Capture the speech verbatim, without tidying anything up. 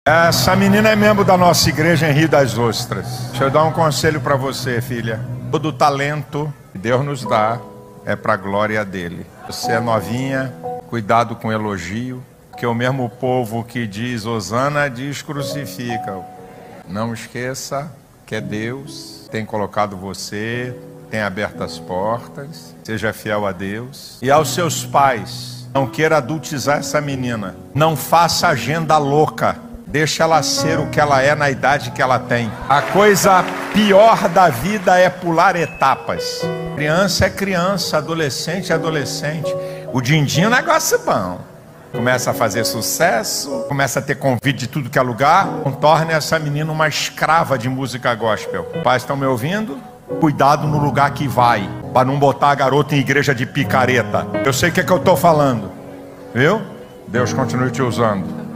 Essa menina é membro da nossa igreja em Rio das Ostras. Deixa eu dar um conselho para você, filha. Todo talento que Deus nos dá é para a glória dele. Você é novinha, cuidado com elogio, porque o mesmo povo que diz Hosana diz crucifica. Não esqueça que é Deus, tem colocado você, tem aberto as portas. Seja fiel a Deus. E aos seus pais, não queira adultizar essa menina. Não faça agenda louca. Deixa ela ser o que ela é na idade que ela tem. A coisa pior da vida é pular etapas. Criança é criança, adolescente é adolescente. O din-din é um negócio bom. Começa a fazer sucesso, começa a ter convite de tudo que é lugar. Não torne essa menina uma escrava de música gospel. Pais, estão me ouvindo? Cuidado no lugar que vai, para não botar a garota em igreja de picareta. Eu sei o que é que eu estou falando, viu? Deus continue te usando.